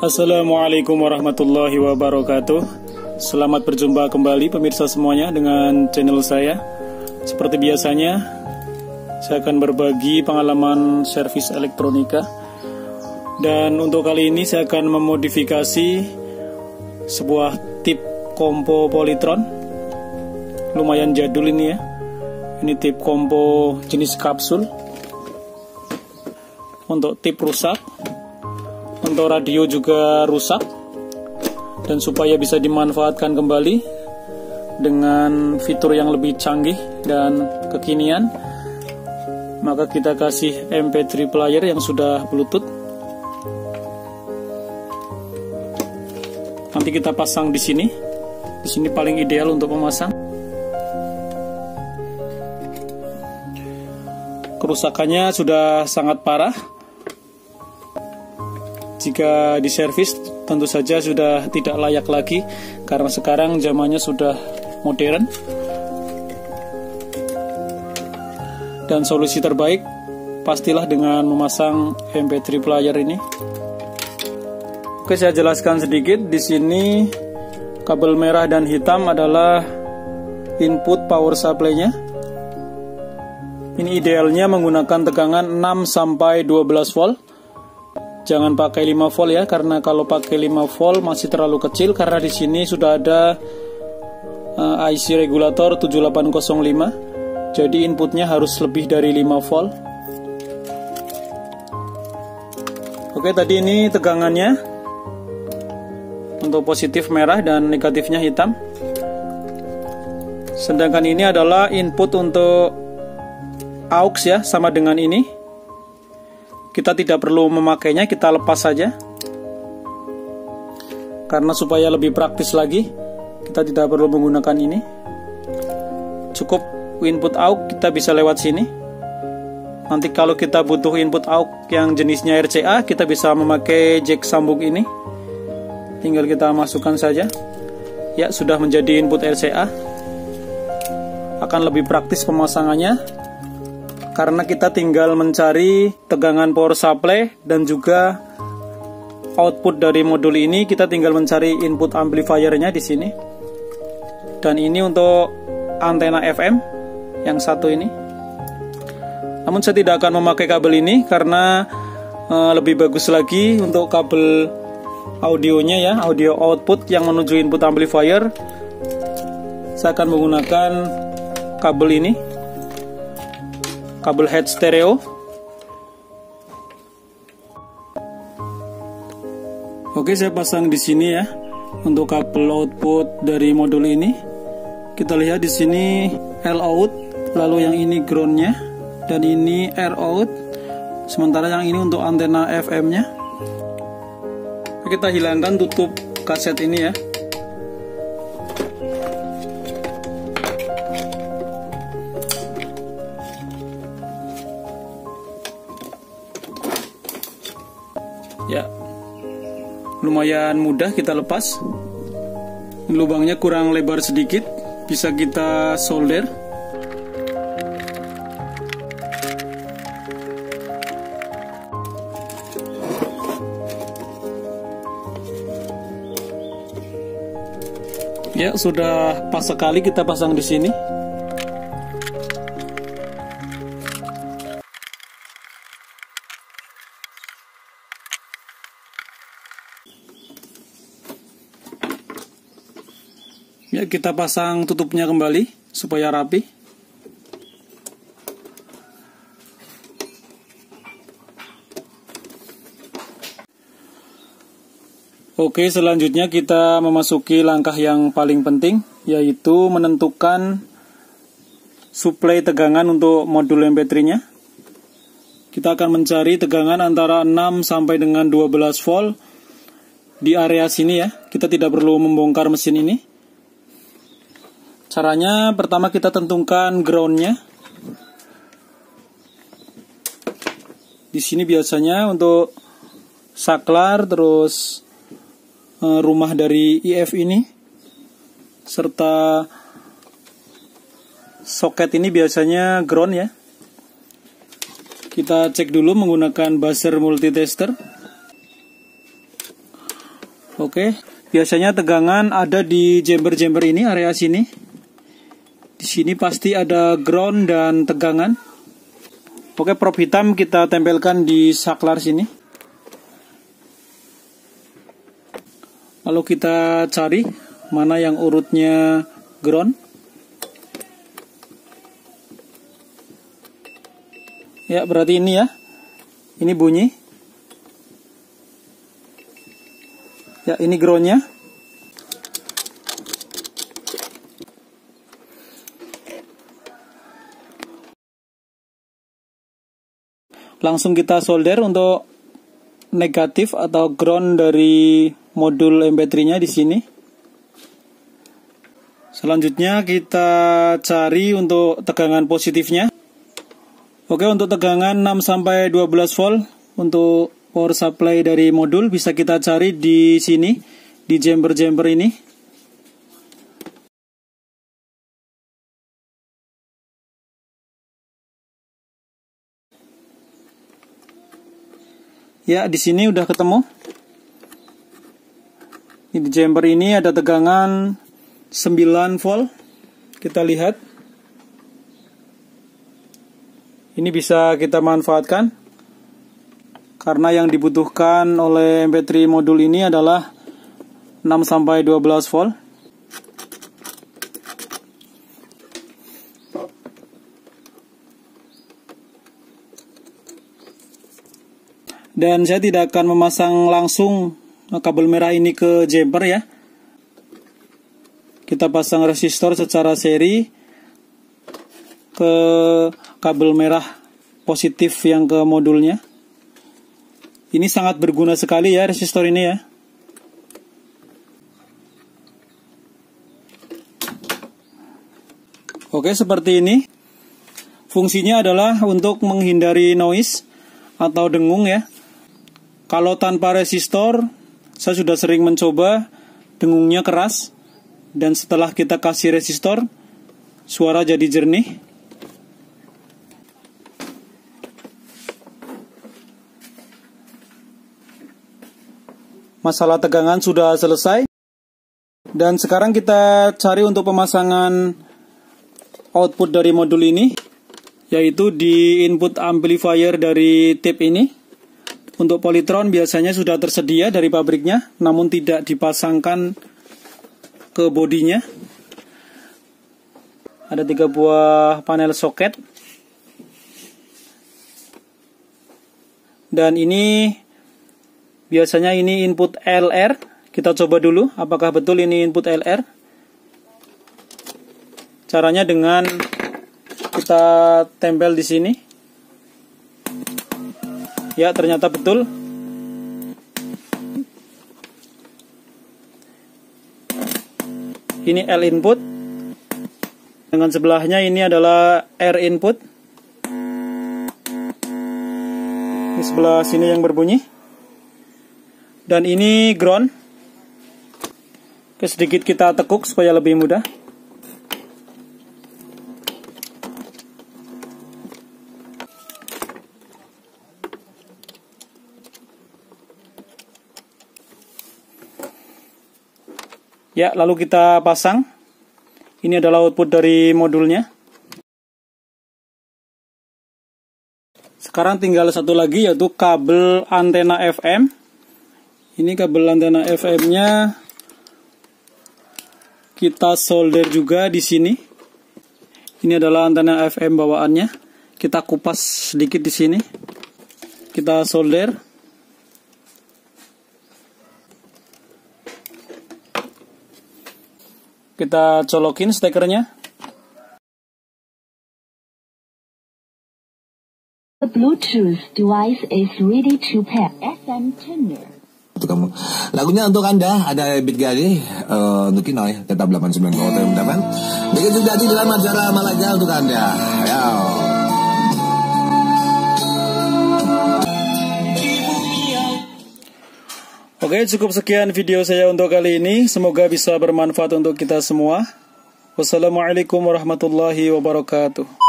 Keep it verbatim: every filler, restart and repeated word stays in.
Assalamualaikum warahmatullahi wabarakatuh. Selamat berjumpa kembali pemirsa semuanya dengan channel saya. Seperti biasanya, saya akan berbagi pengalaman servis elektronika. Dan untuk kali ini saya akan memodifikasi sebuah tip kompo Polytron. Lumayan jadul ini ya. Ini tip kompo jenis kapsul. Untuk tip rusak, untuk radio juga rusak, dan supaya bisa dimanfaatkan kembali dengan fitur yang lebih canggih dan kekinian, maka kita kasih M P tiga player yang sudah Bluetooth. Nanti kita pasang di sini. Di sini paling ideal untuk memasang. Kerusakannya sudah sangat parah. Jika diservis tentu saja sudah tidak layak lagi, karena sekarang zamannya sudah modern. Dan solusi terbaik pastilah dengan memasang M P tiga player ini. Oke, saya jelaskan sedikit. Di sini kabel merah dan hitam adalah input power supply-nya. Ini idealnya menggunakan tegangan enam sampai dua belas volt. Jangan pakai lima volt ya, karena kalau pakai lima volt masih terlalu kecil, karena di sini sudah ada uh, I C regulator tujuh delapan nol lima. Jadi inputnya harus lebih dari lima volt. Oke, tadi ini tegangannya untuk positif merah dan negatifnya hitam. Sedangkan ini adalah input untuk aux ya, sama dengan ini. Kita tidak perlu memakainya, kita lepas saja. Karena supaya lebih praktis lagi, kita tidak perlu menggunakan ini. Cukup input aux kita bisa lewat sini. Nanti kalau kita butuh input aux yang jenisnya R C A, kita bisa memakai jack sambung ini. Tinggal kita masukkan saja. Ya, sudah menjadi input R C A. Akan lebih praktis pemasangannya, karena kita tinggal mencari tegangan power supply dan juga output dari modul ini. Kita tinggal mencari input amplifiernya di sini. Dan ini untuk antena F M yang satu ini. Namun saya tidak akan memakai kabel ini karena e, lebih bagus lagi untuk kabel audionya ya, audio output yang menuju input amplifier. Saya akan menggunakan kabel ini, kabel head stereo. Oke, saya pasang di sini ya untuk kabel output dari modul ini. Kita lihat di sini L out, lalu yang ini groundnya, dan ini R out. Sementara yang ini untuk antena F M-nya. Kita hilangkan tutup kaset ini ya. Ya, lumayan mudah kita lepas. Lubangnya kurang lebar sedikit, bisa kita solder. Ya, sudah pas sekali kita pasang di sini. Ya, kita pasang tutupnya kembali supaya rapi. Oke, selanjutnya kita memasuki langkah yang paling penting, yaitu menentukan suplai tegangan untuk modul M P tiga-nya. Kita akan mencari tegangan antara enam sampai dengan dua belas volt di area sini ya. Kita tidak perlu membongkar mesin ini. Caranya pertama kita tentukan groundnya. Di sini biasanya untuk saklar, terus e, rumah dari I F ini, serta soket ini biasanya ground ya. Kita cek dulu menggunakan buzzer multitester. Oke, biasanya tegangan ada di jember-jember ini, area sini. Di sini pasti ada ground dan tegangan. Oke, probe hitam kita tempelkan di saklar sini. Lalu kita cari mana yang urutnya ground. Ya, berarti ini ya. Ini bunyi. Ya, ini groundnya. Langsung kita solder untuk negatif atau ground dari modul M P tiga-nya di sini. Selanjutnya kita cari untuk tegangan positifnya. Oke, untuk tegangan enam sampai dua belas volt untuk power supply dari modul bisa kita cari di sini, di jember-jember ini. Ya, di sini udah ketemu. Di jember ini ada tegangan sembilan volt. Kita lihat. Ini bisa kita manfaatkan. Karena yang dibutuhkan oleh M P tiga modul ini adalah enam sampai dua belas volt. Dan saya tidak akan memasang langsung kabel merah ini ke jumper ya. Kita pasang resistor secara seri ke kabel merah positif yang ke modulnya. Ini sangat berguna sekali ya resistor ini ya. Oke, seperti ini. Fungsinya adalah untuk menghindari noise atau dengung ya. Kalau tanpa resistor, saya sudah sering mencoba, dengungnya keras. Dan setelah kita kasih resistor, suara jadi jernih. Masalah tegangan sudah selesai. Dan sekarang kita cari untuk pemasangan output dari modul ini, yaitu di input amplifier dari tip ini. Untuk Polytron biasanya sudah tersedia dari pabriknya, namun tidak dipasangkan ke bodinya. Ada tiga buah panel soket. Dan ini biasanya ini input L R. Kita coba dulu apakah betul ini input L R. Caranya dengan kita tempel di sini. Ya, ternyata betul. Ini L input. Dengan sebelahnya ini adalah R input. Di sebelah sini yang berbunyi. Dan ini ground. Oke, sedikit kita tekuk supaya lebih mudah. Ya, lalu kita pasang. Ini adalah output dari modulnya. Sekarang tinggal satu lagi, yaitu kabel antena F M. Ini kabel antena F M-nya kita solder juga di sini. Ini adalah antena F M bawaannya. Kita kupas sedikit di sini. Kita solder. Kita colokin stekernya. The Bluetooth device is ready to pair. F M tuner. Untuk kamu, lagunya untuk Anda ada Beat Gali uh, untuk Kinoy tetap delapan puluh sembilan kota teman-teman. Begitu jadi dalam acara Malaga untuk Anda. Ya. Oke, cukup sekian video saya untuk kali ini. Semoga bisa bermanfaat untuk kita semua. Wassalamualaikum warahmatullahi wabarakatuh.